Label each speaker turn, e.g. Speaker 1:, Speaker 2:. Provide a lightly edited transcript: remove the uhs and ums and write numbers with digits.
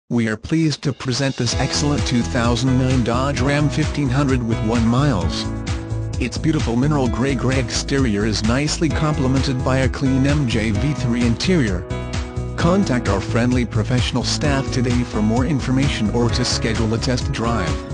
Speaker 1: We are pleased to present this excellent 2009 Dodge Ram 1500 with 1 miles. Its beautiful mineral grey exterior is nicely complemented by a clean MJ-V3 interior. Contact our friendly professional staff today for more information or to schedule a test drive.